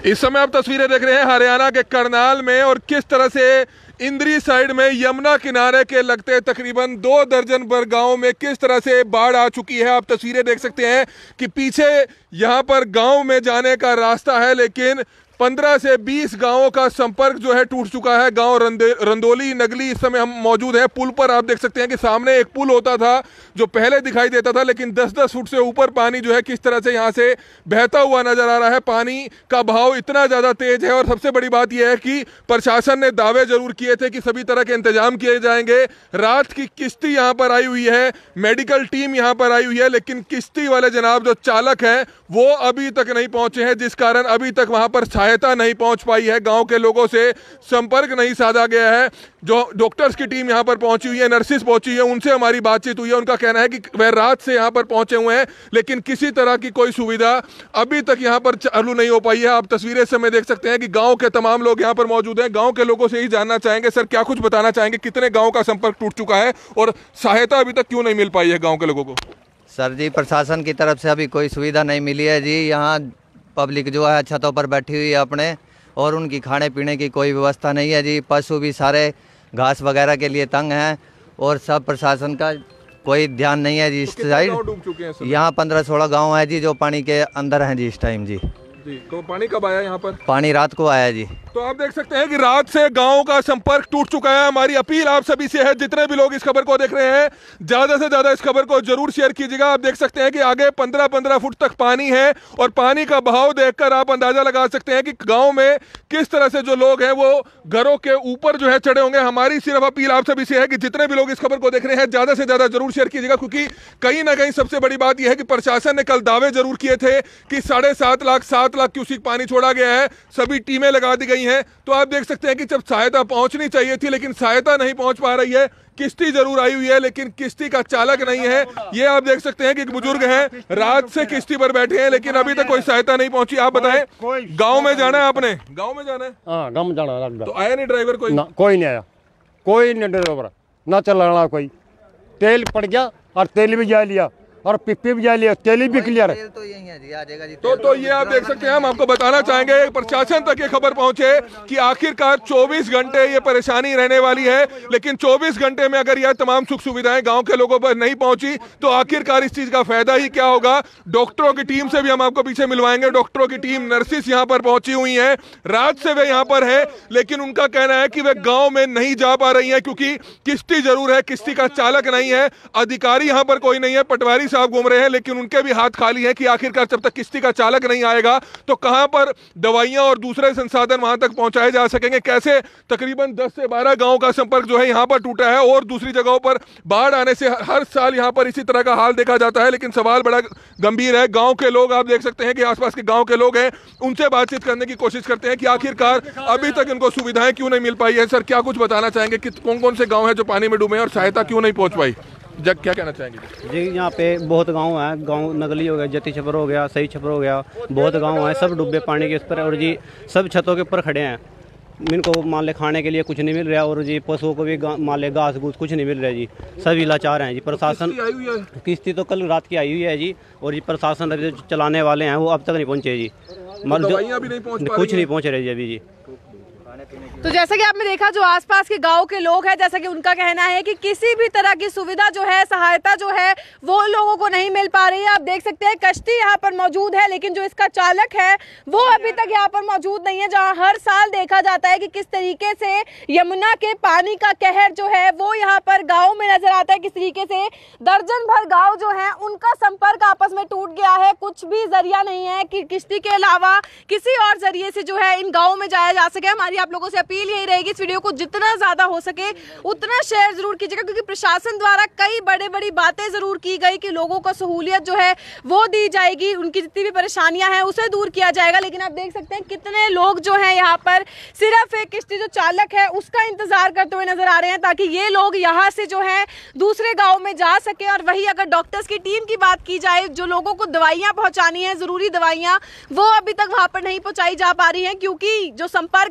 इस समय आप तस्वीरें देख रहे हैं हरियाणा के करनाल में, और किस तरह से इंद्री साइड में यमुना किनारे के लगते तकरीबन 2 दर्जन भर गांव में किस तरह से बाढ़ आ चुकी है। आप तस्वीरें देख सकते हैं कि पीछे यहां पर गांव में जाने का रास्ता है, लेकिन 15 से 20 गांवों का संपर्क जो है टूट चुका है। गांव रंदोली नगली इस समय हम मौजूद हैं। पुल पर आप देख सकते हैं कि सामने एक पुल होता था जो पहले दिखाई देता था, लेकिन 10-10 फुट से ऊपर पानी जो है किस तरह से यहां से बहता हुआ नजर आ रहा है। पानी का बहाव इतना ज्यादा तेज है, और सबसे बड़ी बात यह है कि प्रशासन ने दावे जरूर किए थे कि सभी तरह के इंतजाम किए जाएंगे। रात की किश्ती यहाँ पर आई हुई है, मेडिकल टीम यहाँ पर आई हुई है, लेकिन किश्ती वाले जनाब जो चालक है वो अभी तक नहीं पहुंचे हैं, जिस कारण अभी तक वहां पर सहायता नहीं पहुंच पाई है। गांव के लोगों से संपर्क नहीं साधा गया है। जो डॉक्टर्स की टीम यहां पर पहुंची हुई है, नर्सिस पहुंची है, उनसे हमारी बातचीत हुई है। उनका कहना है कि वह रात से यहां पर पहुंचे हुए हैं, लेकिन किसी तरह की कोई सुविधा अभी तक यहां पर चालू नहीं हो पाई है। आप तस्वीरें इस समय देख सकते हैं कि गांव के तमाम लोग यहां पर मौजूद हैं। गांव के लोगों से ही जानना चाहेंगे, सर क्या कुछ बताना चाहेंगे, कितने गाँव का संपर्क टूट चुका है और सहायता अभी तक क्यों नहीं मिल पाई है गाँव के लोगों को? सर जी, प्रशासन की तरफ से अभी कोई सुविधा नहीं मिली है जी। यहाँ पब्लिक जो है छतों पर बैठी हुई है अपने, और उनकी खाने पीने की कोई व्यवस्था नहीं है जी। पशु भी सारे घास वगैरह के लिए तंग हैं, और सब प्रशासन का कोई ध्यान नहीं है जी। इस साइड यहाँ 15-16 गांव है जी जो पानी के अंदर हैं जी इस टाइम जी। तो पानी कब आया यहाँ पर? पानी रात को आया जी। तो आप देख सकते हैं कि रात से गांव का संपर्क टूट चुका है। हमारी अपील आप सभी से है, जितने भी लोग इस खबर को देख रहे हैं, ज्यादा से ज्यादा इस खबर को जरूर शेयर कीजिएगा। आप देख सकते हैं कि आगे 15-15 फुट तक पानी है, और पानी का बहाव देखकर आप अंदाजा लगा सकते हैं कि गांव में किस तरह से जो लोग हैं वो घरों के ऊपर जो है चढ़े होंगे। हमारी सिर्फ अपील आप सभी से है कि जितने भी लोग इस खबर को देख रहे हैं, ज्यादा से ज्यादा जरूर शेयर कीजिएगा, क्योंकि कहीं ना कहीं सबसे बड़ी बात यह है कि प्रशासन ने कल दावे जरूर किए थे कि 7.5 लाख क्यूसेक पानी छोड़ा गया है, सभी टीमें लगा दी गई हैं। तो आप देख सकते हैं कि जब सहायता पहुंचनी चाहिए थी, लेकिन सहायता नहीं पहुंच पा रही है। किश्ती जरूर आई हुई है, लेकिन किश्ती का चालक नहीं है। ये आप देख सकते हैं कि एक बुजुर्ग हैं, रात से किश्ती पर बैठे हैं, लेकिन अभी तक कोई सहायता नहीं पहुंची। आप बताएं, गांव में जाना है आपने? गांव में जाना है? हाँ, गांव में जाना है। तो आया नहीं ड्राइवर? कोई नहीं आया, कोई नहीं ड्राइवर, ना चलाना कोई। तेल पड़ गया और तेल भी जा लिया, और पिप्पी भी जा लिया, तेल भी क्लियर है। तो यही है जी, आ जाएगा जी। तो ये आप देख सकते हैं। हम आपको बताना चाहेंगे, प्रशासन तक ये खबर पहुंचे कि आखिरकार 24 घंटे ये परेशानी रहने वाली है, लेकिन 24 घंटे में अगर यह तमाम सुख सुविधाएं गांव के लोगों पर नहीं पहुंची तो आखिरकार इस चीज का फायदा ही क्या होगा। डॉक्टरों की टीम से भी हम आपको पीछे मिलवाएंगे। डॉक्टरों की टीम, नर्सिस यहाँ पर पहुंची हुई है, रात से वे यहाँ पर है, लेकिन उनका कहना है कि वे गाँव में नहीं जा पा रही है, क्योंकि किश्ती जरूर है, किश्ती का चालक नहीं है, अधिकारी यहाँ पर कोई नहीं है, पटवारी साहब घूम रहे हैं, लेकिन उनके भी हाथ खाली हैं कि आखिरकार जब तक किश्ती का चालक नहीं आएगा तो कहां पर दवाइयां और दूसरे संसाधन वहां तक पहुंचाए जा सकेंगे, कैसे। तकरीबन 10 से 12 गांव का संपर्क जो है यहां पर टूटा है, और दूसरी जगहों पर बाढ़ आने से हर साल यहां पर इसी तरह का हाल देखा जाता है। लेकिन सवाल बड़ा गंभीर है। गांव के लोग, आप देख सकते हैं कि आसपास के गांव के लोग हैं, उनसे बातचीत करने की कोशिश करते हैं कि आखिरकार अभी तक इनको सुविधाएं क्यों नहीं मिल पाई है। सर क्या कुछ बताना चाहेंगे कि कौन कौन से गाँव है जो पानी में डूबे हैं और सहायता क्यों नहीं पहुंच पाई? जग क्या कहना चाहेंगे जी? यहाँ पे बहुत गांव है, गांव नगली हो गया, जती छपर हो गया, सही छपर हो गया, बहुत गांव है, सब डूबे पानी के ऊपर, और जी सब छतों के ऊपर खड़े हैं। इनको मान ले खाने के लिए कुछ नहीं मिल रहा, और जी पशुओं को भी मान ले घास घूस कुछ नहीं मिल रहा जी। सभी लाचार हैं जी। प्रशासन, किश्ती तो कल रात की आई हुई है जी, और जी प्रशासन जो चलाने वाले हैं वो अब तक नहीं पहुँचे जी। कुछ नहीं पहुँच रहे जी अभी जी। तो जैसा कि आपने देखा, जो आसपास के गांव के लोग हैं, जैसा कि उनका कहना है कि किसी भी तरह की सुविधा जो है, सहायता जो है, वो लोगों को नहीं मिल पा रही है। आप देख सकते हैं कश्ती यहाँ पर मौजूद है, लेकिन जो इसका चालक है वो अभी तक यहाँ पर मौजूद नहीं है। जहाँ हर साल देखा जाता है कि किस तरीके से यमुना के पानी का कहर जो है वो यहाँ पर गाँव में नजर आता है, किस तरीके से दर्जन भर गाँव जो है उनका संपर्क आपस में टूट गया है। कुछ भी जरिया नहीं है कि किश्ती के अलावा किसी और जरिए से जो है इन गाँव में जाया जा सके। हमारी आप लोगों से अपील यही रहेगी, इस वीडियो को जितना ज्यादा हो सके उतना शेयर जरूर कीजिएगा, क्योंकि प्रशासन द्वारा कई बड़ी बातें जरूर की गई कि लोगों को सहूलियत जो है वो दी जाएगी, उनकी जितनी भी परेशानियां हैं उसे दूर किया जाएगा। लेकिन आप देख सकते हैं कितने लोग जो है यहाँ पर सिर्फ एक किश्ती जो चालक है उसका इंतजार करते हुए नजर आ रहे हैं, ताकि ये लोग यहाँ से जो है दूसरे गाँव में जा सके। और वही अगर डॉक्टर्स की टीम की बात की जाए, जो लोगों को दवाइयाँ पहुँचानी है, जरूरी दवाइयाँ, वो अभी तक वहाँ पर नहीं पहुँचाई जा पा रही है, क्योंकि जो संपर्क है गाँव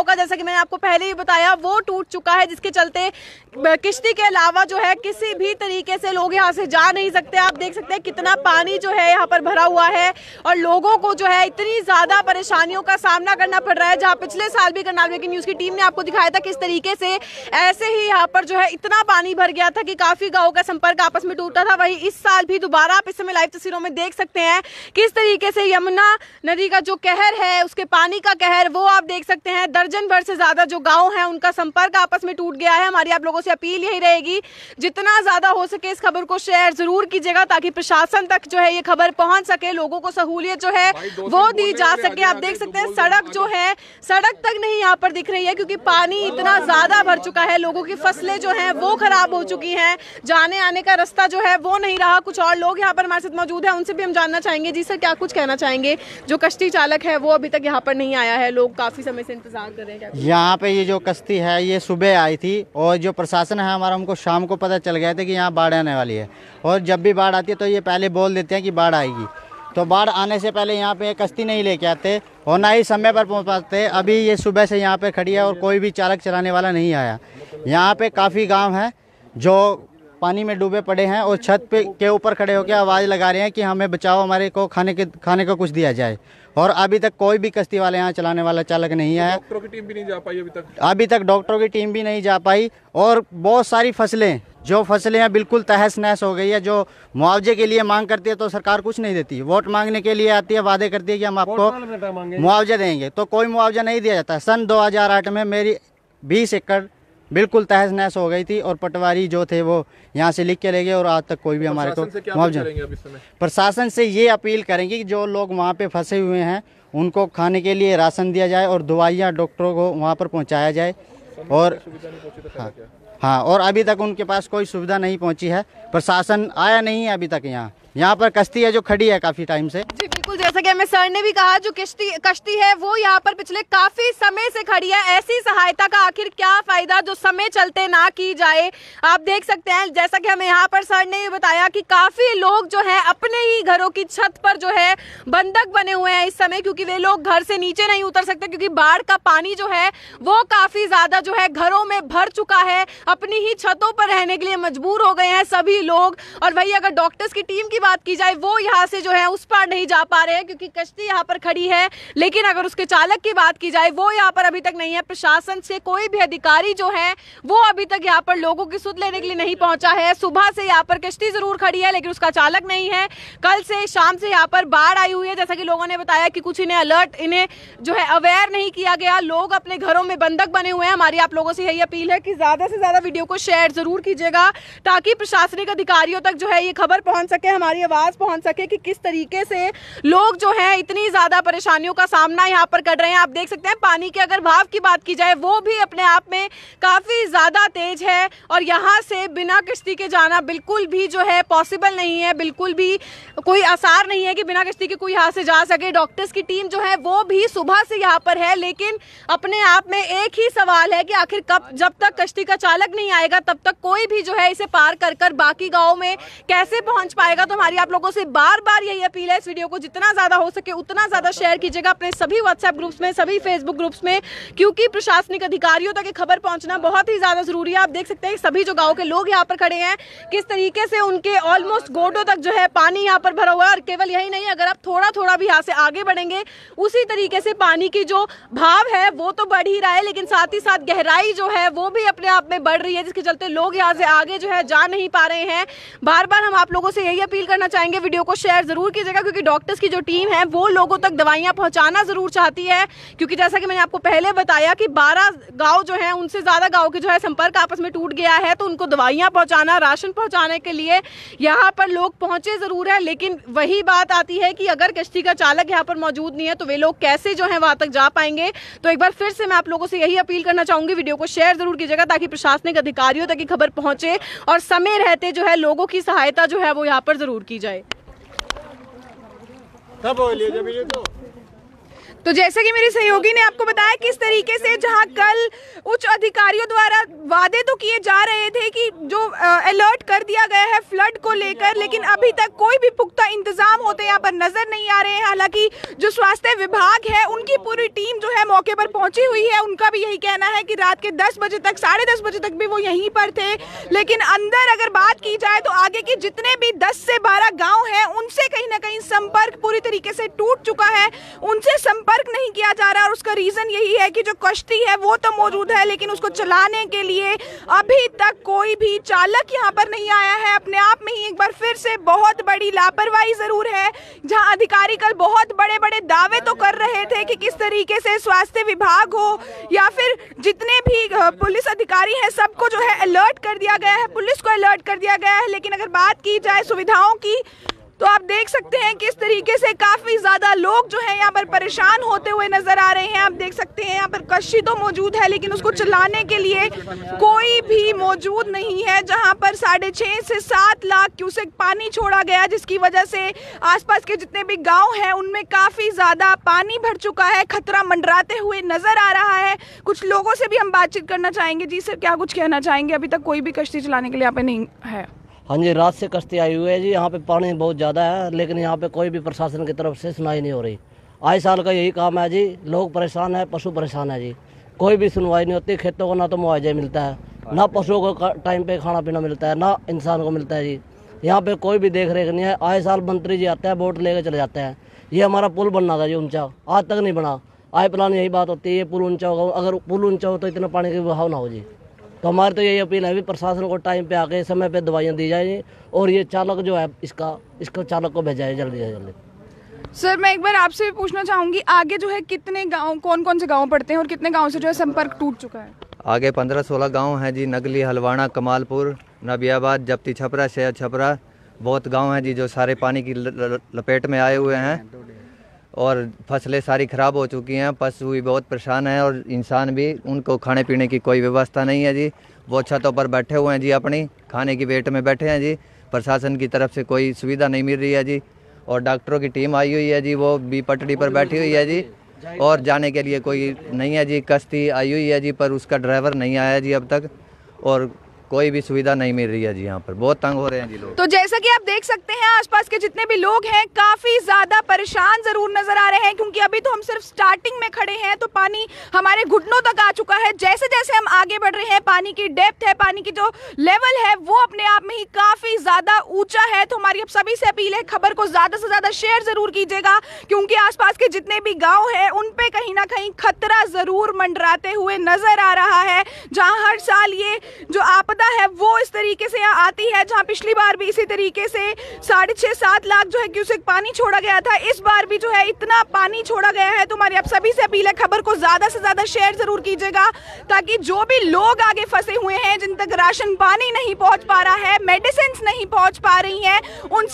का, जैसा कि मैंने आपको पहले ही बताया, वो टूट चुका है, जिसके चलते किश्ती के अलावा जो है किसी भी तरीके से लोग यहाँ से जा नहीं सकते। आप देख सकते हैं कितना पानी जो है यहाँ पर भरा हुआ है और लोगों को जो है इतनी ज्यादा परेशानियों का सामना करना पड़ रहा है। जहाँ पिछले साल भी करनाल ब्रेकिंग न्यूज की टीम ने आपको दिखाया था किस तरीके से ऐसे ही यहाँ पर जो है इतना पानी भर गया था कि काफी गाँव का संपर्क आपस में टूटा था। वही इस साल भी दोबारा आप इस समय लाइव तस्वीरों में देख सकते हैं किस तरीके से यमुना नदी का जो कहर है, उसके पानी का कहर, वो आप देख सकते हैं। दर्जन भर से ज्यादा जो गांव हैं उनका संपर्क आपस में टूट गया है। हमारी आप लोगों से अपील यही रहेगी, जितना ज्यादा हो सके इस खबर को शेयर जरूर कीजिएगा ताकि प्रशासन तक जो है ये खबर पहुंच सके, लोगों को सहूलियत जो है वो दी जा सके। आप देख सकते हैं सड़क जो है, सड़क तक नहीं यहाँ पर दिख रही है क्योंकि पानी इतना ज्यादा भर चुका है। लोगों की फसलें जो हैं वो खराब हो चुकी हैं, जाने आने का रास्ता जो है वो नहीं रहा। कुछ और लोग यहाँ पर हमारे साथ मौजूद हैं, उनसे भी हम जानना चाहेंगे। जी सर, क्या कुछ कहना चाहेंगे? जो कश्ती चालक है वो अभी तक यहाँ पर नहीं आया है, लोग काफी समय से इंतजार कर रहे हैं। यहाँ पे ये जो कश्ती है ये सुबह आई थी और जो प्रशासन है हमारा, उनको शाम को पता चल गया था कि यहाँ बाढ़ आने वाली है। और जब भी बाढ़ आती है तो ये पहले बोल देते हैं कि बाढ़ आएगी, तो बाढ़ आने से पहले यहाँ पे कश्ती नहीं लेके आते और ना ही समय पर पहुँच पाते। अभी ये सुबह से यहाँ पे खड़ी है और कोई भी चालक चलाने वाला नहीं आया। यहाँ पे काफ़ी गांव हैं जो पानी में डूबे पड़े हैं और छत पे के ऊपर खड़े होकर आवाज़ लगा रहे हैं कि हमें बचाओ, हमारे को खाने को कुछ दिया जाए। और अभी तक कोई भी कश्ती वाले यहाँ चलाने वाला चालक नहीं आया। डॉक्टरों की टीम भी नहीं जा पाई अभी तक डॉक्टरों की टीम भी नहीं जा पाई। और बहुत सारी फसलें हैं बिल्कुल तहस नहस हो गई है। जो मुआवजे के लिए मांग करती है तो सरकार कुछ नहीं देती, वोट मांगने के लिए आती है, वादे करती है कि हम आपको मुआवजा देंगे, तो कोई मुआवजा नहीं दिया जाता। सन 2008 में मेरी 20 एकड़ बिल्कुल तहस नहस हो गई थी और पटवारी जो थे वो यहाँ से लिख के ले गए और आज तक कोई भी हमारे को मुआवजा। प्रशासन से ये अपील करेंगे कि जो लोग वहाँ पे फंसे हुए हैं उनको खाने के लिए राशन दिया जाए और दवाइयाँ डॉक्टरों को वहाँ पर पहुँचाया जाए। और हाँ, और अभी तक उनके पास कोई सुविधा नहीं पहुँची है, प्रशासन आया नहीं है अभी तक। यहाँ पर कश्ती है जो खड़ी है काफी टाइम से। जी बिल्कुल, जैसा कि हमें सर ने भी कहा, जो कश्ती है वो यहाँ पर पिछले काफी समय से खड़ी है। ऐसी सहायता का आखिर क्या फायदा जो समय चलते ना की जाए। आप देख सकते हैं जैसा कि हमें यहाँ पर सर ने बताया कि काफी लोग जो है अपने ही घरों की छत पर जो है बंधक बने हुए हैं इस समय, क्योंकि वे लोग घर से नीचे नहीं उतर सकते क्योंकि बाढ़ का पानी जो है वो काफी ज्यादा जो है घरों में भर चुका है। अपनी ही छतों पर रहने के लिए मजबूर हो गए हैं सभी लोग। और वही अगर डॉक्टर्स की टीम की बात की जाए, वो यहाँ से जो है उस पार नहीं जा पा रहे हैं क्योंकि कश्ती यहाँ पर खड़ी है, लेकिन अगर उसके चालक की बात की जाए वो यहाँ पर अभी तक नहीं है। प्रशासन से कोई भी अधिकारी जो है वो अभी तक यहाँ पर लोगों की सुध लेने के लिए नहीं पहुंचा है। सुबह से यहाँ पर कश्ती जरूर खड़ी है लेकिन उसका चालक नहीं है। कल से शाम से यहाँ पर बाढ़ आई हुई है, जैसा कि लोगों ने बताया कि कुछ इन्हें जो है अवेयर नहीं किया गया। लोग अपने घरों में बंधक बने हुए हैं। हमारी आप लोगों से यही अपील है कि ज्यादा से ज्यादा वीडियो को शेयर जरूर कीजिएगा ताकि प्रशासनिक अधिकारियों तक जो है ये खबर पहुंच सके, हमारी आवाज पहुंच सके कि किस तरीके से लोग जो है इतनी ज्यादा परेशानियों का सामना यहाँ पर कर रहे हैं। आप देख सकते हैं पानी के अगर भाव की बात की जाए वो भी अपने आप में काफी ज्यादा तेज है और यहाँ से बिना कश्ती के जाना बिल्कुल भी जो है पॉसिबल नहीं है। बिल्कुल भी कोई आसार नहीं है कि बिना कश्ती के कोई यहाँ से जा सके। डॉक्टर्स की टीम जो है वो भी सुबह से यहाँ पर है, लेकिन अपने आप में एक ही सवाल है कि आखिर कब, जब तक कश्ती का चालक नहीं आएगा तब तक कोई भी जो है इसे पार कर बाकी गाँव में कैसे पहुंच पाएगा। तो हमारी आप लोगों से बार बार यही अपील है, इस वीडियो को जितना ज्यादा हो सके उतना ज्यादा शेयर कीजिएगा अपने सभी व्हाट्सएप ग्रुप्स में, सभी फेसबुक ग्रुप्स में, क्योंकि प्रशासनिक अधिकारियों तक ये खबर पहुंचना बहुत ही ज्यादा जरूरी है। आप देख सकते हैं सभी जो गांव के लोग यहाँ पर खड़े हैं किस तरीके से उनके ऑलमोस्ट गोडों तक जो है पानी यहाँ पर भरा हुआ है। और केवल यही नहीं, अगर आप थोड़ा थोड़ा भी यहाँ से आगे बढ़ेंगे उसी तरीके से पानी की जो भाव है वो तो बढ़ ही रहा है, लेकिन साथ ही साथ गहराई जो है वो भी अपने आप में बढ़ रही है, जिसके चलते लोग यहाँ से आगे जो है जा नहीं पा रहे हैं। बार बार हम आप लोगों से यही अपील करना चाहेंगे, वीडियो को शेयर जरूर कीजिएगा क्योंकि डॉक्टर्स की जो टीम है वो लोगों तक दवाइयां पहुंचाना जरूर चाहती है। क्योंकि जैसा कि मैंने आपको पहले बताया कि 12 गांव जो है उनसे ज्यादा गांव के जो है संपर्क आपस में टूट गया है, तो उनको दवाइयां पहुंचाना, राशन पहुंचाने के लिए यहाँ पर लोग पहुंचे जरूर है। लेकिन वही बात आती है कि अगर कश्ती का चालक यहाँ पर मौजूद नहीं है तो वे लोग कैसे जो है वहां तक जा पाएंगे। तो एक बार फिर से मैं आप लोगों से यही अपील करना चाहूंगी, वीडियो को शेयर जरूर कीजिएगा ताकि प्रशासनिक अधिकारियों तक खबर पहुंचे और समय रहते जो है लोगों की सहायता जो है वो यहाँ पर जरूर की जाए। तो जैसा कि मेरे सहयोगी ने आपको बताया किस तरीके से जहां कल उच्च अधिकारियों द्वारा वादे तो किए जा रहे थे कि जो अलर्ट कर दिया गया है फ्लड को लेकर, लेकिन अभी तक कोई भी पुख्ता इंतजाम होते यहाँ पर नजर नहीं आ रहे हैं। हालांकि जो स्वास्थ्य विभाग है उनकी पूरी टीम जो है मौके पर पहुंची हुई है, उनका भी यही कहना है कि रात के 10 बजे तक 10:30 बजे तक भी वो यहीं पर थे। लेकिन अंदर अगर बात की जाए तो आगे के जितने भी 10 से 12 गाँव हैं उनसे कहीं ना कहीं संपर्क पूरी तरीके से टूट चुका है, उनसे संपर्क नहीं किया जा रहा। और उसका रीजन यही है कि जो कश्ती है वो तो मौजूद है, लेकिन उसको चलाने के लिए अभी तक कोई भी चालक यहाँ पर नहीं आया है। अपने आप में ही एक बार फिर से बहुत बड़ी लापरवाही जरूर है, जहां अधिकारी कल बहुत बड़े बड़े दावे तो कर रहे थे कि किस तरीके से स्वास्थ्य विभाग हो या फिर जितने भी पुलिस अधिकारी हैं सबको जो है अलर्ट कर दिया गया है, पुलिस को अलर्ट कर दिया गया है। लेकिन अगर बात की जाए सुविधाओं की तो आप देख सकते हैं किस तरीके से काफी ज्यादा लोग जो है यहाँ पर परेशान होते हुए नजर आ रहे हैं। आप देख सकते हैं यहाँ पर कश्ती तो मौजूद है, लेकिन उसको चलाने के लिए कोई भी मौजूद नहीं है। जहाँ पर 6.5 से 7 लाख क्यूसेक पानी छोड़ा गया, जिसकी वजह से आसपास के जितने भी गांव हैं उनमें काफी ज्यादा पानी भर चुका है, खतरा मंडराते हुए नजर आ रहा है। कुछ लोगों से भी हम बातचीत करना चाहेंगे। जी सर, क्या कुछ कहना चाहेंगे? अभी तक कोई भी कश्ती चलाने के लिए यहाँ पे नहीं है। हाँ जी, रात से कश्ती आई हुई है जी। यहाँ पे पानी बहुत ज़्यादा है, लेकिन यहाँ पे कोई भी प्रशासन की तरफ से सुनवाई नहीं हो रही। आए साल का यही काम है जी, लोग परेशान है, पशु परेशान है जी, कोई भी सुनवाई नहीं होती। खेतों को ना तो मुआवजा मिलता है, ना पशुओं को टाइम पे खाना पीना मिलता है, ना इंसान को मिलता है जी। यहाँ पे कोई भी देख रेख नहीं है। आए साल मंत्री जी आते हैं, वोट लेके चले जाते हैं। ये हमारा पुल बनना था जी ऊंचा, आज तक नहीं बना। आए प्लान यही बात होती है, ये पुल ऊंचा होगा। अगर पुल ऊंचा हो तो इतना पानी का बहाव ना हो जी। तो हमारी तो यही अपील है भी प्रशासन को टाइम पे आके समय पे दवाइयाँ दी जाए और ये चालक जो है इसको चालक को भेजा जाए जल्दी से जल्दी। सर, मैं एक बार आपसे भी पूछना चाहूंगी, आगे जो है कितने गांव, कौन कौन से गांव पड़ते हैं और कितने गांव से जो है संपर्क टूट चुका है? आगे 15-16 गांव हैं जी, नगली, हलवाना, कमालपुर, नबियाबाद, जप्ती छपरा, शहर छपरा, बहुत गांव हैं जी जो सारे पानी की लपेट में आए हुए हैं और फसलें सारी ख़राब हो चुकी हैं। पशु भी बहुत परेशान हैं और इंसान भी, उनको खाने पीने की कोई व्यवस्था नहीं है जी। वो छतों पर बैठे हुए हैं जी, अपनी खाने की वेट में बैठे हैं जी। प्रशासन की तरफ से कोई सुविधा नहीं मिल रही है जी। और डॉक्टरों की टीम आई हुई है जी, वो भी पटड़ी पर बैठी हुई है जी, और जाने के लिए कोई नहीं है जी। कश्ती आई हुई है जी, पर उसका ड्राइवर नहीं आया जी अब तक, और कोई भी सुविधा नहीं मिल रही है जी। यहाँ पर बहुत तंग हो रहे हैं जी लोग। तो जैसा कि आप देख सकते हैं आसपास के जितने भी लोग हैं काफी ज्यादा परेशान जरूर नजर आ रहे हैं, क्योंकि अभी तो हम सिर्फ स्टार्टिंग में खड़े हैं तो पानी हमारे घुटनों तक आ चुका है। जैसे जैसे हम आगे बढ़ रहे हैं पानी की डेप्थ है, पानी की जो लेवल है वो अपने आप में ही काफी ज्यादा ऊंचा है। तो हमारी अब सभी से अपील है, खबर को ज्यादा से ज्यादा शेयर जरूर कीजिएगा, क्योंकि आसपास के जितने भी गाँव है उन पे कहीं ना कहीं खतरा जरूर मंडराते हुए नजर आ रहा है। जहाँ हर साल ये जो आपदा है वो इस तरीके से यहाँ आती है, जहाँ पिछली बार भी इसी तरीके से 6.5-7 लाख जो है क्यूसेक पानी छोड़ा गया था, इस बार भी जो है इतना पानी छोड़ा गया है। तो हमारी आप सभी से अपील है, खबर को ज्यादा से ज्यादा शेयर जरूर कीजिएगा, ताकि जो भी लोग आगे फंसे हुए हैं, जिन तक राशन पानी नहीं पहुंच पा रहा है, मेडिसिन नहीं पहुंच पा रही हैं, उन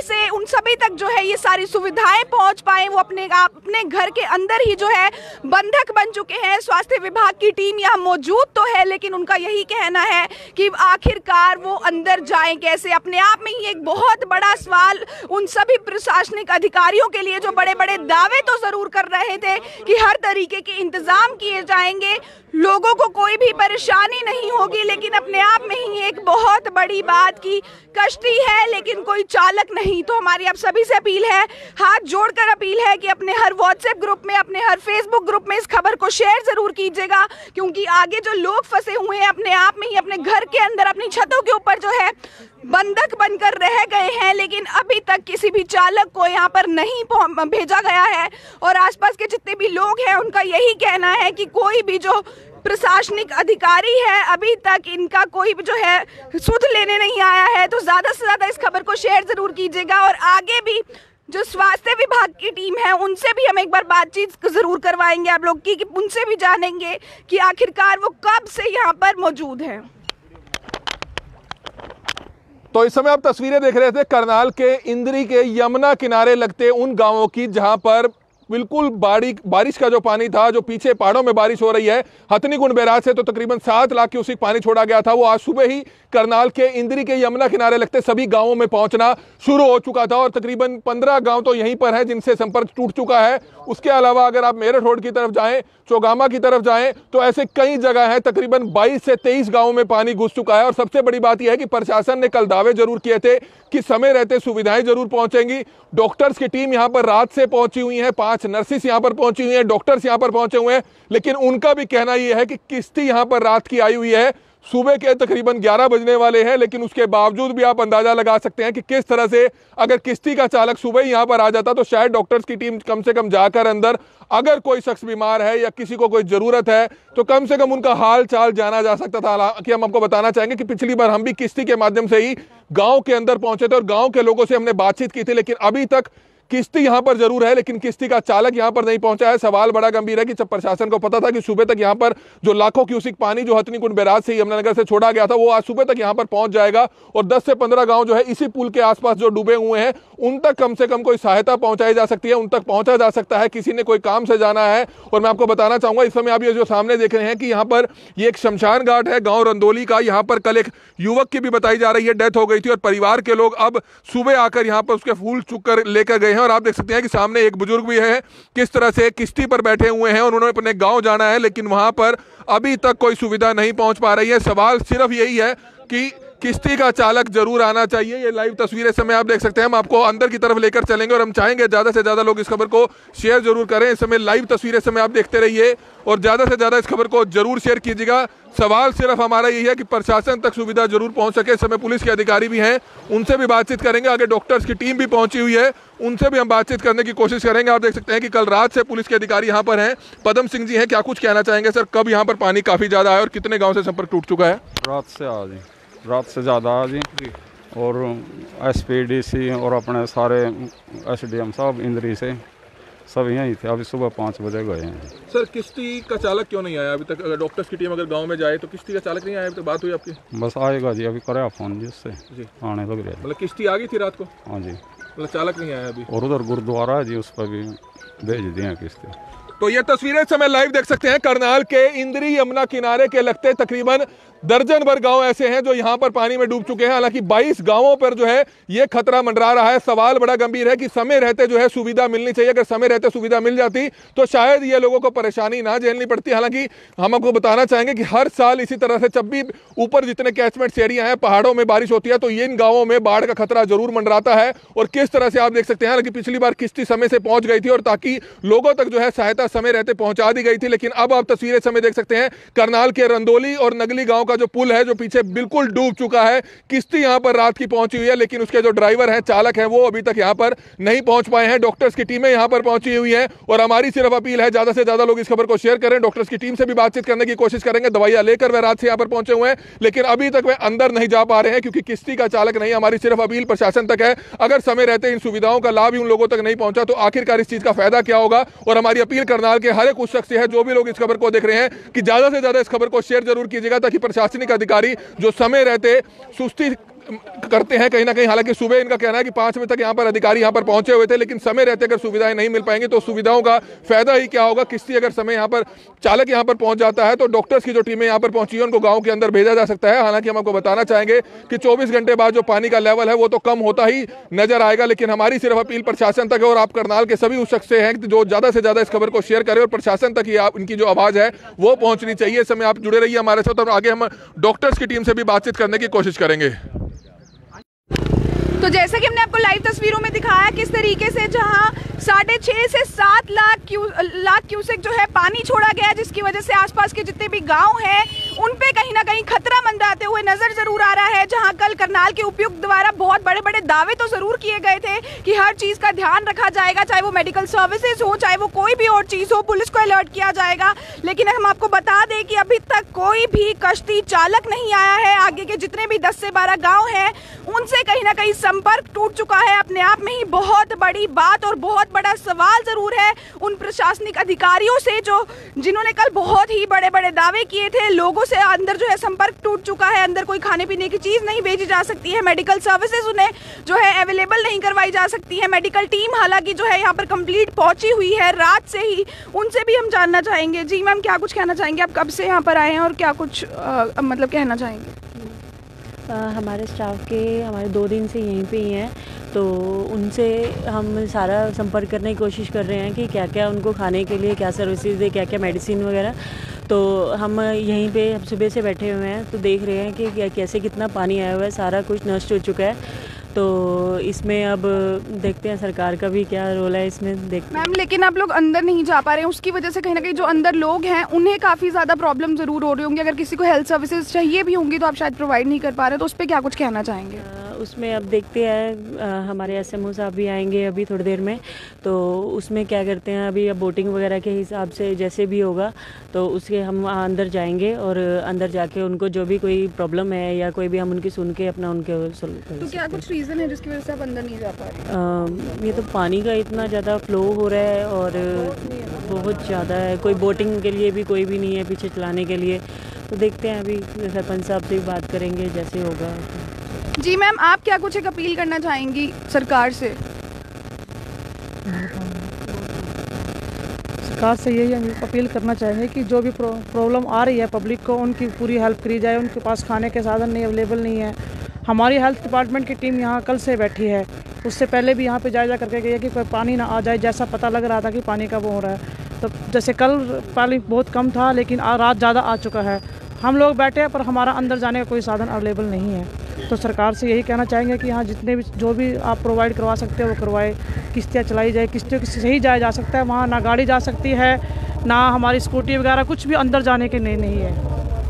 सभी तक जो है ये सारी सुविधाएं पहुंच पाए। वो अपने घर के अंदर ही जो है बंधक बन चुके हैं। स्वास्थ्य विभाग की टीम यहाँ मौजूद तो है, लेकिन उनका यही कहना है कि आखिरकार वो अंदर जाएं कैसे। अपने आप में ही एक बहुत बड़ा सवाल उन सभी प्रशासनिक अधिकारियों के लिए जो बड़े बड़े दावे तो जरूर कर रहे थे कि हर तरीके के इंतजाम किए जाएंगे, लोगों को कोई भी परेशानी नहीं होगी, लेकिन अपने आप में ही एक बहुत बड़ी बात की कश्ती है लेकिन कोई चालक नहीं। तो हमारी आप सभी से अपील है, हाथ जोड़कर अपील है कि अपने हर व्हाट्सएप ग्रुप में, अपने हर फेसबुक ग्रुप में इस खबर को शेयर जरूर कीजिएगा, क्योंकि आगे जो लोग फंसे हुए हैं अपने आप में ही अपने घर के अंदर, अपनी छतों के ऊपर जो है बंधक बनकर रह गए हैं, लेकिन अभी तक किसी भी चालक को यहाँ पर नहीं भेजा गया है। और आसपास के जितने भी लोग हैं उनका यही कहना है कि कोई भी जो प्रशासनिक अधिकारी है अभी तक इनका कोई भी जो है सुध लेने नहीं आया है। तो ज्यादा से ज्यादा इस खबर को शेयर जरूर कीजिएगा, और आगे भी जो स्वास्थ्य विभाग की टीम है उनसे भी हम एक बार बातचीत जरूर करवाएंगे आप लोग की, कि उनसे भी जानेंगे कि आखिरकार वो कब से यहाँ पर मौजूद है। तो इस समय आप तस्वीरें देख रहे थे करनाल के इंद्री के यमुना किनारे लगते उन गांवों की, जहां पर बिल्कुल बारिश का जो पानी था, जो पीछे पहाड़ों में बारिश हो रही है, हथनीकुंड बैराज से तो तकरीबन 7 लाख क्यूसेक पानी छोड़ा गया था, वो आज सुबह ही करनाल के इंद्री के यमुना किनारे लगते सभी गांवों में पहुंचना शुरू हो चुका था और तकरीबन 15 गांव तो यहीं पर हैं जिनसे संपर्क टूट चुका है। उसके अलावा अगर आप मेरठ रोड की तरफ जाएं, चौगामा की तरफ जाएं, तो ऐसे कई जगह हैं, तकरीबन 22 से 23 गांवों में पानी घुस चुका है। और सबसे बड़ी बात यह है कि प्रशासन ने कल दावे जरूर किए थे कि समय रहते सुविधाएं जरूर पहुंचेंगी। डॉक्टर्स की टीम यहां पर रात से पहुंची हुई है, 5 नर्सिस यहां पर पहुंची हुई हैं, डॉक्टर्स यहां पर पहुंचे हुए हैं, लेकिन उनका भी कहना यह है कि किश्ती यहां पर रात की आई हुई है, सुबह के तकरीबन 11 बजने वाले हैं, लेकिन उसके बावजूद भी आप अंदाजा लगा सकते हैं कि किस तरह से अगर किश्ती का चालक सुबह ही यहां पर आ जाता तो शायद डॉक्टर्स की टीम कम से कम जाकर अंदर, अगर कोई शख्स बीमार है या किसी को कोई जरूरत है तो कम से कम उनका हाल चाल जाना जा सकता था। हालांकि हम आपको बताना चाहेंगे कि पिछली बार हम भी किश्ती के माध्यम से ही गांव के अंदर पहुंचे थे और गांव के लोगों से हमने बातचीत की थी, लेकिन अभी तक किश्ती यहां पर जरूर है लेकिन किश्ती का चालक यहां पर नहीं पहुंचा है। सवाल बड़ा गंभीर है कि जब प्रशासन को पता था कि सुबह तक यहां पर जो लाखों क्यूसेक पानी जो हथनीकुंड बैराज से यमुनानगर से छोड़ा गया था वो आज सुबह तक यहां पर पहुंच जाएगा और 10 से 15 गांव जो है इसी पुल के आसपास जो डूबे हुए हैं उन तक कम से कम कोई सहायता पहुंचाई जा सकती है, उन तक पहुंचा जा सकता है, किसी ने कोई काम से जाना है। और मैं आपको बताना चाहूंगा इस समय आप ये जो सामने देख रहे हैं कि यहाँ पर ये एक शमशान घाट है गाँव रंदोली का। यहाँ पर कल एक युवक की भी बताई जा रही है डेथ हो गई थी और परिवार के लोग अब सुबह आकर यहाँ पर उसके फूल चुक कर लेकर गए हैं। और आप देख सकते हैं कि सामने एक बुजुर्ग भी है, किस तरह से किश्ती पर बैठे हुए हैं और उन्होंने अपने गांव जाना है, लेकिन वहां पर अभी तक कोई सुविधा नहीं पहुंच पा रही है। सवाल सिर्फ यही है कि किश्ती का चालक जरूर आना चाहिए। ये लाइव तस्वीरें समय आप देख सकते हैं, हम आपको अंदर की तरफ लेकर चलेंगे और हम चाहेंगे ज्यादा से ज्यादा लोग इस खबर को शेयर जरूर करें। इस समय लाइव तस्वीरें समय आप देखते रहिए और ज्यादा से ज्यादा इस खबर को जरूर शेयर कीजिएगा। सवाल सिर्फ हमारा यही है कि प्रशासन तक सुविधा जरूर पहुंच सके। इस समय पुलिस के अधिकारी भी हैं, उनसे भी बातचीत करेंगे, आगे डॉक्टर्स की टीम भी पहुंची हुई है, उनसे भी हम बातचीत करने की कोशिश करेंगे। आप देख सकते हैं कि कल रात से पुलिस के अधिकारी यहाँ पर हैं। पदम सिंह जी हैं, क्या कुछ कहना चाहेंगे सर, कब यहाँ पर पानी काफी ज्यादा है और कितने गाँव से संपर्क टूट चुका है? रात से ज़्यादा आ जी और SPDC और अपने सारे SDM साहब इंद्री से सब यहीं थे, अभी सुबह 5 बजे गए हैं। सर किश्ती का चालक क्यों नहीं आया अभी तक? अगर डॉक्टर्स की टीम अगर गांव में जाए तो किश्ती का चालक नहीं आया अभी तक? बात हुई आपकी? बस आएगा जी, अभी कराया फ़ोन जी उससे जी, आने लग रहा है। मतलब किश्ती आ गई थी रात को? हाँ जी, मतलब चालक नहीं आया अभी। और उधर गुरुद्वारा है जी, उस पर भी भेज दिए किश्ती। तो ये तस्वीरें समय लाइव देख सकते हैं, करनाल के इंद्री यमुना किनारे के लगते तकरीबन दर्जन भर गांव ऐसे हैं जो यहां पर पानी में डूब चुके हैं। हालांकि 22 गांवों पर जो है ये खतरा मंडरा रहा है। सवाल बड़ा गंभीर है कि समय रहते जो है सुविधा मिलनी चाहिए। अगर समय रहते सुविधा मिल जाती तो शायद ये लोगों को परेशानी ना झेलनी पड़ती। हालांकि हम आपको बताना चाहेंगे कि हर साल इसी तरह से जब भी ऊपर जितने कैचमेंट एरिया हैं, पहाड़ों में बारिश होती है तो इन गाँवों में बाढ़ का खतरा जरूर मंडराता है। और किस तरह से आप देख सकते हैं, हालांकि पिछली बार किश्ती समय से पहुंच गई थी और ताकि लोगों तक जो है सहायता समय रहते पहुंचा दी गई थी, लेकिन अब आप तस्वीरें समय देख सकते हैं करनाल के रंदोली और नगली गांव का जो पुल है जो पीछे बिल्कुल डूब चुका है। किश्ती यहां पर रात की पहुंची हुई है, लेकिन उसके जो ड्राइवर हैं, चालक हैं, वो अभी तक यहां पर नहीं पहुंच पाए हैं। डॉक्टर्स की टीमें यहां पर पहुंची हुई हैं और हमारी सिर्फ अपील है ज्यादा से ज्यादा लोग इस खबर को शेयर करें। डॉक्टर्स की टीम से भी बातचीत करने की कोशिश करेंगे, दवाइयां लेकर वे रात से यहां पर पहुंचे हुए हैं, लेकिन अभी तक वे अंदर नहीं जा पा रहे हैं क्योंकि किश्ती का चालक नहीं। हमारी सिर्फ अपील प्रशासन तक है, अगर समय रहते इन सुविधाओं का लाभ ही उन लोगों तक नहीं पहुंचा तो आखिरकार इस चीज का फायदा क्या होगा। और हमारी अपील करनाल के हर एक उस शख्स से है, जो भी लोग इस खबर को देख रहे हैं, कि ज्यादा से ज्यादा इस खबर को शेयर जरूर कीजिएगा ताकि प्रशासनिक अधिकारी जो समय रहते सुस्ती करते हैं कहीं ना कहीं, हालांकि सुबह इनका कहना है कि 5 बजे तक यहाँ पर अधिकारी यहाँ पर पहुंचे हुए थे, लेकिन समय रहते अगर सुविधाएं नहीं मिल पाएंगी तो सुविधाओं का फायदा ही क्या होगा। किश्ती अगर समय यहाँ पर चालक यहाँ पर पहुंच जाता है तो डॉक्टर्स की जो टीमें यहाँ पर पहुंची है उनको गांव के अंदर भेजा जा सकता है। हालांकि हम आपको बताना चाहेंगे कि 24 घंटे बाद जो पानी का लेवल है वो तो कम होता ही नजर आएगा, लेकिन हमारी सिर्फ अपील प्रशासन तक है और आप करनाल के सभी उस शख्स से हैं जो ज्यादा से ज्यादा इस खबर को शेयर करें और प्रशासन तक ही इनकी जो आवाज है वो पहुंचनी चाहिए। इस समय आप जुड़े रहिए हमारे साथ और आगे हम डॉक्टर्स की टीम से भी बातचीत करने की कोशिश करेंगे। तो जैसा कि हमने आपको लाइव तस्वीरों में दिखाया किस तरीके से जहां 6.5 से 7 लाख क्यूसेक जो है पानी छोड़ा गया, जिसकी वजह से आसपास के जितने भी गांव हैं उन पे कहीं ना कहीं खतरा मंडराते हुए नजर जरूर आ रहा है। जहां कल करनाल के उपायुक्त द्वारा बहुत बड़े बड़े दावे तो जरूर किए गए थे कि हर चीज का ध्यान रखा जाएगा, चाहे वो मेडिकल सर्विसेज हो, चाहे वो कोई भी और चीज हो, पुलिस को अलर्ट किया जाएगा, लेकिन हम आपको बता दें कि अभी तक कोई भी कश्ती चालक नहीं आया है। आगे के जितने भी 10 से 12 गाँव हैं उनसे कहीं ना कहीं संपर्क टूट चुका है। अपने आप में ही बहुत बड़ी बात और बहुत बड़ा सवाल जरूर है उन प्रशासनिक अधिकारियों से जिन्होंने कल बहुत ही बड़े बड़े दावे किए थे, लोगों लोगों से अंदर जो है संपर्क टूट चुका है, अंदर कोई खाने पीने की चीज़ नहीं भेजी जा सकती है, मेडिकल सर्विसेज उन्हें जो है अवेलेबल नहीं करवाई जा सकती है। मेडिकल टीम हालांकि जो है यहाँ पर कंप्लीट पहुँची हुई है रात से ही, उनसे भी हम जानना चाहेंगे। जी मैम, क्या कुछ कहना चाहेंगे, आप कब से यहाँ पर आए हैं और क्या कुछ मतलब कहना चाहेंगे? हमारे स्टाफ के हमारे 2 दिन से यहीं पे ही हैं, तो उनसे हम सारा संपर्क करने की कोशिश कर रहे हैं कि क्या क्या उनको खाने के लिए क्या सर्विसेज दे, क्या क्या मेडिसिन वगैरह। तो हम यहीं पे हम सुबह से बैठे हुए हैं, तो देख रहे हैं कि कैसे कितना पानी आया हुआ है, सारा कुछ नष्ट हो चुका है। तो इसमें अब देखते हैं सरकार का भी क्या रोल है इसमें। मैम लेकिन आप लोग अंदर नहीं जा पा रहे हैं, उसकी वजह से कहीं ना कहीं जो अंदर लोग हैं उन्हें काफ़ी ज़्यादा प्रॉब्लम ज़रूर हो रही होंगी। अगर किसी को हेल्थ सर्विसेज चाहिए भी होंगी तो आप शायद प्रोवाइड नहीं कर पा रहे, तो उस पर क्या कुछ कहना चाहेंगे? उसमें अब देखते हैं, हमारे SMO साहब भी आएंगे अभी थोड़ी देर में, तो उसमें क्या करते हैं अभी अब बोटिंग वगैरह के हिसाब से जैसे भी होगा तो उसके हम अंदर जाएंगे और अंदर जाके उनको जो भी कोई प्रॉब्लम है या कोई भी हम उनकी सुन के अपना उनके तो क्या कुछ रीज़न है जिसकी वजह से आप अंदर नहीं जा पा रहे? ये तो पानी का इतना ज़्यादा फ्लो हो रहा है और बहुत ज़्यादा है, कोई बोटिंग के लिए भी कोई भी नहीं है पीछे चलाने के लिए। तो देखते हैं, अभी सरपंच साहब से भी बात करेंगे जैसे होगा। जी मैम, आप क्या कुछ एक अपील करना चाहेंगी सरकार से? सरकार से यही हम अपील करना चाहेंगे कि जो भी प्रॉब्लम आ रही है पब्लिक को, उनकी पूरी हेल्प करी जाए। उनके पास खाने के साधन नहीं अवेलेबल नहीं है। हमारी हेल्थ डिपार्टमेंट की टीम यहाँ कल से बैठी है, उससे पहले भी यहाँ पे जायज़ा करके गई है कि कोई पानी ना आ जाए, जैसा पता लग रहा था कि पानी का वो हो रहा है। तो जैसे कल पानी बहुत कम था लेकिन रात ज़्यादा आ चुका है। हम लोग बैठे हैं पर हमारा अंदर जाने का कोई साधन अवेलेबल नहीं है। तो सरकार से यही कहना चाहेंगे कि यहाँ जितने भी जो भी आप प्रोवाइड करवा सकते हो वो करवाए, किश्तियाँ चलाई जाए, किश्तियों से ही जाया जा सकता है, वहाँ ना गाड़ी जा सकती है ना हमारी स्कूटी वगैरह कुछ भी अंदर जाने के नहीं है।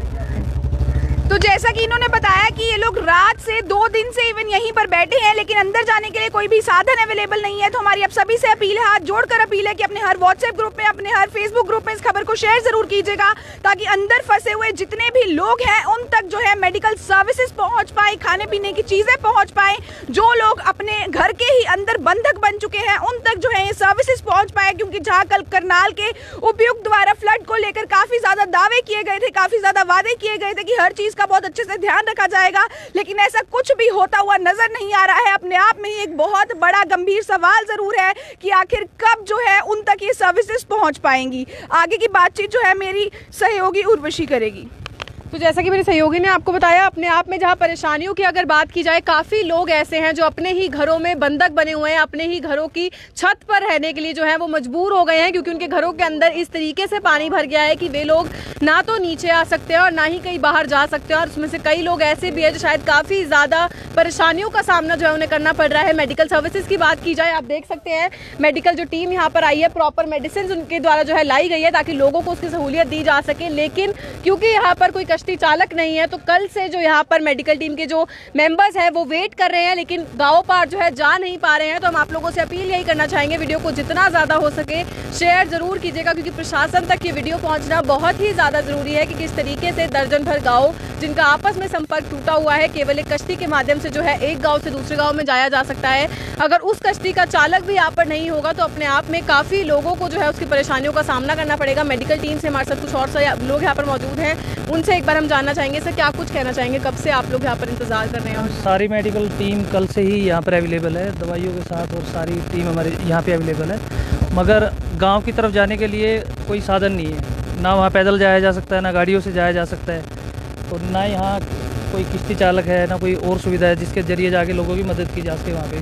तो जैसा कि इन्होंने बताया कि ये लोग रात से 2 दिन से इवन यहीं पर बैठे हैं लेकिन अंदर जाने के लिए कोई भी साधन अवेलेबल नहीं है। तो हमारी अब सभी से अपील है, हाथ जोड़कर अपील है कि अपने हर व्हाट्सएप ग्रुप में, अपने हर फेसबुक ग्रुप में इस खबर को शेयर जरूर कीजिएगा ताकि अंदर फंसे हुए जितने भी लोग हैं उन तक जो है मेडिकल सर्विसेज पहुंच पाए, खाने पीने की चीजें पहुंच पाए। जो लोग अपने घर के ही अंदर बंधक बन चुके हैं उन तक जो है ये सर्विसेज पहुंच पाए, क्योंकि जहां कल करनाल के उपायुक्त द्वारा फ्लड को लेकर काफी ज्यादा दावे किए गए थे, काफी ज्यादा वादे किए गए थे कि हर चीज का बहुत अच्छे से ध्यान रखा जाएगा, लेकिन ऐसा कुछ भी होता हुआ नजर नहीं आ रहा है। अपने आप में ही एक बहुत बड़ा गंभीर सवाल जरूर है कि आखिर कब जो है उन तक ये सर्विसेज पहुंच पाएंगी। आगे की बातचीत जो है मेरी सहयोगी उर्वशी करेगी। तो जैसा कि मेरे सहयोगी ने आपको बताया, अपने आप में जहां परेशानियों की अगर बात की जाए, काफ़ी लोग ऐसे हैं जो अपने ही घरों में बंधक बने हुए हैं, अपने ही घरों की छत पर रहने के लिए जो है वो मजबूर हो गए हैं, क्योंकि उनके घरों के अंदर इस तरीके से पानी भर गया है कि वे लोग ना तो नीचे आ सकते हैं और ना ही कहीं बाहर जा सकते हैं। और उसमें से कई लोग ऐसे भी हैं जो शायद काफ़ी ज़्यादा परेशानियों का सामना जो है उन्हें करना पड़ रहा है। मेडिकल सर्विसेज की बात की जाए, आप देख सकते हैं मेडिकल जो टीम यहाँ पर आई है, प्रॉपर मेडिसिन उनके द्वारा जो है लाई गई है ताकि लोगों को उसकी सहूलियत दी जा सके। लेकिन क्योंकि यहाँ पर कोई कश्ती चालक नहीं है तो कल से जो यहाँ पर मेडिकल टीम के जो मेंबर्स हैं वो वेट कर रहे हैं, लेकिन गांव पार जो है जा नहीं पा रहे हैं। तो हम आप लोगों से अपील यही करना चाहेंगे, वीडियो को जितना ज़्यादा हो सके शेयर जरूर कीजिएगा, क्योंकि प्रशासन तक ये वीडियो पहुंचना बहुत ही ज़्यादा ज़रूरी है कि किस तरीके से दर्जन भर गाँव जिनका आपस में संपर्क टूटा हुआ है, केवल एक कश्ती के माध्यम से जो है एक गाँव से दूसरे गाँव में जाया जा सकता है। अगर उस कश्ती का चालक भी यहाँ पर नहीं होगा तो अपने आप में काफ़ी लोगों को जो है उसकी परेशानियों का सामना करना पड़ेगा। मेडिकल टीम से हमारे साथ कुछ और लोग यहाँ पर मौजूद हैं, उनसे एक बार हम जानना चाहेंगे। सर, क्या कुछ कहना चाहेंगे, कब से आप लोग यहाँ पर इंतजार कर रहे हैं? सारी मेडिकल टीम कल से ही यहाँ पर अवेलेबल है दवाइयों के साथ, और सारी टीम हमारे यहाँ पे अवेलेबल है, मगर गांव की तरफ जाने के लिए कोई साधन नहीं है। ना वहाँ पैदल जाया जा सकता है, ना गाड़ियों से जाया जा सकता है, और ना यहाँ कोई किश्ती चालक है, ना कोई और सुविधा है जिसके जरिए जाके लोगों की मदद की जा सके वहाँ पे।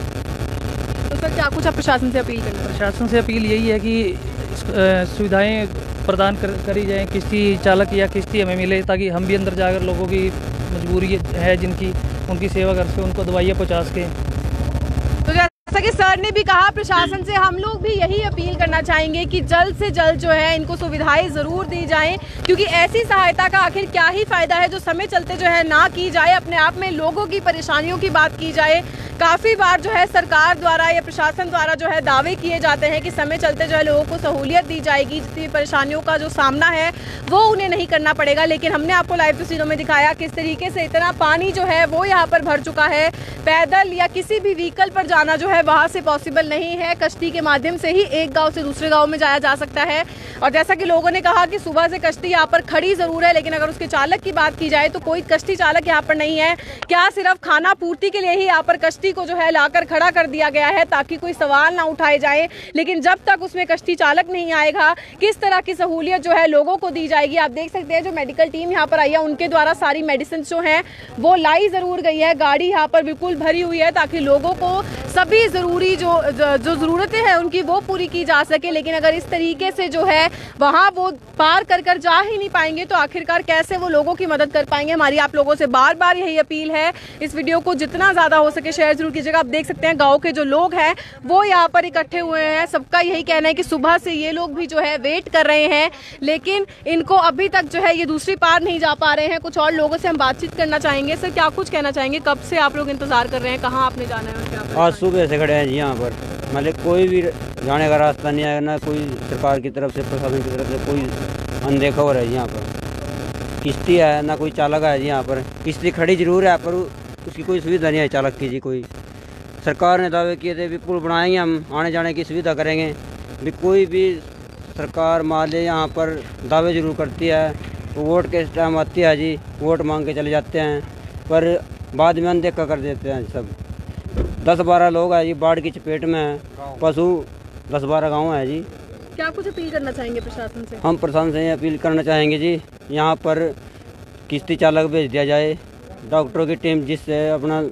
तो सर, क्या कुछ आप प्रशासन से अपील करें? प्रशासन से अपील यही है कि सुविधाएँ प्रदान करी जाएँ, किश्ती चालक या किश्ती हमें मिले ताकि हम भी अंदर जाकर लोगों की मजबूरी है जिनकी, उनकी सेवा कर सके, उनको दवाइयाँ पहुँचा सकें। तो जैसा कि सर ने भी कहा, प्रशासन से हम लोग भी यही अपील करना चाहेंगे कि जल्द से जल्द जो है इनको सुविधाएं ज़रूर दी जाएं, क्योंकि ऐसी सहायता का आखिर क्या ही फ़ायदा है जो समय चलते जो है ना की जाए। अपने आप में लोगों की परेशानियों की बात की जाए, काफ़ी बार जो है सरकार द्वारा या प्रशासन द्वारा जो है दावे किए जाते हैं कि समय चलते जो है लोगों को सहूलियत दी जाएगी, जितनी परेशानियों का जो सामना है वो उन्हें नहीं करना पड़ेगा। लेकिन हमने आपको लाइव तस्वीरों में दिखाया किस तरीके से इतना पानी जो है वो यहाँ पर भर चुका है। पैदल या किसी भी व्हीकल पर जाना जो है वहाँ से से पॉसिबल नहीं है। कश्ती के माध्यम से ही एक गांव से दूसरे गांव में जाया जा सकता है। और जैसा कि लोगों ने कहा कि सुबह से कश्ती यहाँ पर खड़ी जरूर है, लेकिन अगर उसके चालक की बात की जाए तो कोई कश्ती चालक यहाँ पर नहीं है। क्या सिर्फ खाना पूर्ति के लिए ही यहाँ पर कश्ती को जो है लाकर खड़ा कर दिया गया है ताकि कोई सवाल ना उठाए जाए, लेकिन जब तक उसमें कश्ती चालक नहीं आएगा किस तरह की सहूलियत जो है लोगों को दी जाएगी। आप देख सकते हैं जो मेडिकल टीम यहाँ पर आई है उनके द्वारा सारी मेडिसिन जो है वो लाई जरूर गई है। गाड़ी यहाँ पर बिल्कुल भरी हुई है ताकि लोगों को सभी जरूरी जो जरूरतें हैं उनकी वो पूरी की जा सके। लेकिन अगर इस तरीके से जो है वहां वो पार कर जा ही नहीं पाएंगे तो आखिरकार कैसे वो लोगों की मदद कर पाएंगे। हमारी आप लोगों से बार बार यही अपील है, इस वीडियो को जितना ज्यादा हो सके शेयर जरूर कीजिएगा। आप देख सकते हैं गाँव के जो लोग हैं वो यहाँ पर इकट्ठे हुए हैं। सबका यही कहना है कि सुबह से ये लोग भी जो है वेट कर रहे हैं, लेकिन इनको अभी तक जो है ये दूसरी पार नहीं जा पा रहे हैं। कुछ और लोगों से हम बातचीत करना चाहेंगे। सर क्या कुछ कहना चाहेंगे, कब से आप लोग इंतजार कर रहे हैं, कहाँ आपने जाना है? आज सुबह से खड़े हैं जी यहाँ पर, मतलब कोई भी जाने का रास्ता नहीं है, ना कोई सरकार की तरफ से प्रशासन की तरफ से कोई अनदेखा हो रहा है यहाँ पर। किश्ती है ना कोई चालक है जी यहाँ पर, किश्ती खड़ी जरूर है पर उसकी कोई सुविधा नहीं है चालक की जी। कोई सरकार ने दावे किए थे भी पुल बनाएंगे, हम आने जाने की सुविधा करेंगे, भी कोई भी सरकार मान ले यहाँ पर दावे जरूर करती है। वो वोट के टाइम आती है जी, वोट मांग के चले जाते हैं पर बाद में अनदेखा कर देते हैं। सब 10-12 लोग हैं जी बाढ़ की चपेट में है, पशु 10-12 गाँव है जी। क्या कुछ अपील करना चाहेंगे प्रशासन से? हम प्रशासन से अपील करना चाहेंगे जी यहाँ पर किश्ती चालक भेज दिया जाए, डॉक्टरों की टीम जिससे अपना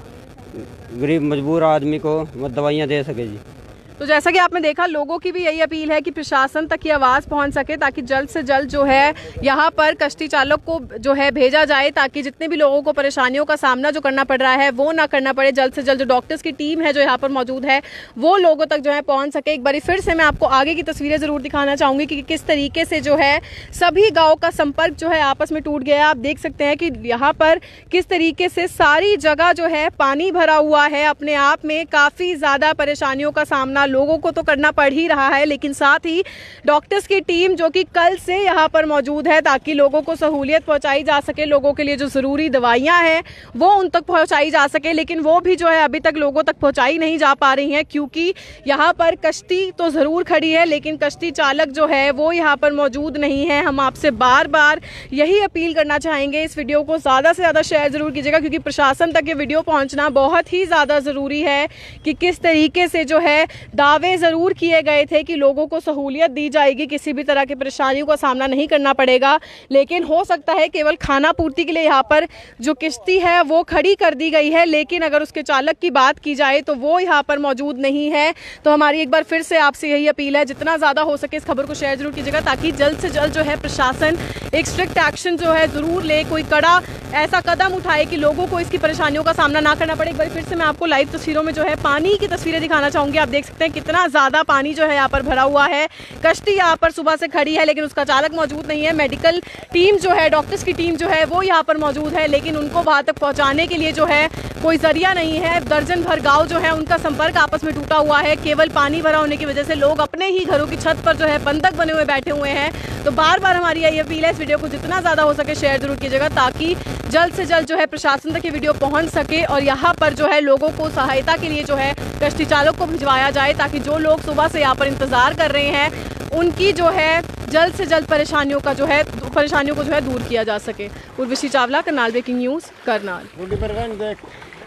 गरीब मजबूर आदमी को दवाइयाँ दे सके जी। तो जैसा कि आपने देखा लोगों की भी यही अपील है कि प्रशासन तक ये आवाज़ पहुंच सके ताकि जल्द से जल्द जो है यहाँ पर कश्ती चालक को जो है भेजा जाए, ताकि जितने भी लोगों को परेशानियों का सामना जो करना पड़ रहा है वो ना करना पड़े। जल्द से जल्द जो डॉक्टर्स की टीम है जो यहाँ पर मौजूद है वो लोगों तक जो है पहुँच सके। एक बार फिर से मैं आपको आगे की तस्वीरें ज़रूर दिखाना चाहूँगी कि किस तरीके से जो है सभी गाँव का संपर्क जो है आपस में टूट गया। आप देख सकते हैं कि यहाँ पर किस तरीके से सारी जगह जो है पानी भरा हुआ है। अपने आप में काफ़ी ज़्यादा परेशानियों का सामना लोगों को तो करना पड़ ही रहा है, लेकिन साथ ही डॉक्टर्स की टीम जो कि कल से यहाँ पर मौजूद है ताकि लोगों को सहूलियत पहुंचाई जा सके, लोगों के लिए जो ज़रूरी दवाइयाँ हैं वो उन तक पहुंचाई जा सके, लेकिन वो भी जो है अभी तक लोगों तक पहुंचाई नहीं जा पा रही हैं क्योंकि यहाँ पर कश्ती तो ज़रूर खड़ी है लेकिन कश्ती चालक जो है वो यहाँ पर मौजूद नहीं है। हम आपसे बार बार यही अपील करना चाहेंगे, इस वीडियो को ज़्यादा से ज़्यादा शेयर ज़रूर कीजिएगा क्योंकि प्रशासन तक ये वीडियो पहुँचना बहुत ही ज़्यादा ज़रूरी है कि किस तरीके से जो है दावे ज़रूर किए गए थे कि लोगों को सहूलियत दी जाएगी, किसी भी तरह की परेशानियों का सामना नहीं करना पड़ेगा, लेकिन हो सकता है केवल खाना पूर्ति के लिए यहाँ पर जो किश्ती है वो खड़ी कर दी गई है, लेकिन अगर उसके चालक की बात की जाए तो वो यहाँ पर मौजूद नहीं है। तो हमारी एक बार फिर से आपसे यही अपील है, जितना ज़्यादा हो सके इस खबर को शेयर जरूर कीजिएगा ताकि जल्द से जल्द जो है प्रशासन एक स्ट्रिक्ट एक्शन जो है ज़रूर ले, कोई कड़ा ऐसा कदम उठाए कि लोगों को इसकी परेशानियों का सामना ना करना पड़े। एक बार फिर से मैं आपको लाइव तस्वीरों में जो है पानी की तस्वीरें दिखाना चाहूँगी। आप देख सकते हैं कितना ज़्यादा पानी जो है यहाँ पर भरा हुआ है। कश्ती यहाँ पर सुबह से खड़ी है लेकिन उसका चालक मौजूद नहीं है। मेडिकल टीम जो है, डॉक्टर्स की टीम जो है वो यहाँ पर मौजूद है, लेकिन उनको वहाँ तक पहुँचाने के लिए जो है कोई जरिया नहीं है। दर्जन भर गाँव जो है उनका संपर्क आपस में टूटा हुआ है। केवल पानी भरा होने की वजह से लोग अपने ही घरों की छत पर जो है बंधक बने हुए बैठे हुए हैं। तो बार बार हमारी यही अपील है, इस वीडियो को जितना ज़्यादा हो सके शेयर जरूर कीजिएगा ताकि जल्द से जल्द जो है प्रशासन तक ये वीडियो पहुंच सके और यहाँ पर जो है लोगों को सहायता के लिए जो है कश्ती चालक को भिजवाया जाए ताकि जो लोग सुबह से यहाँ पर इंतजार कर रहे हैं उनकी जो है जल्द से जल्द परेशानियों को जो है दूर किया जा सके। Urvashi Chawla, Karnal breaking news, Karnal.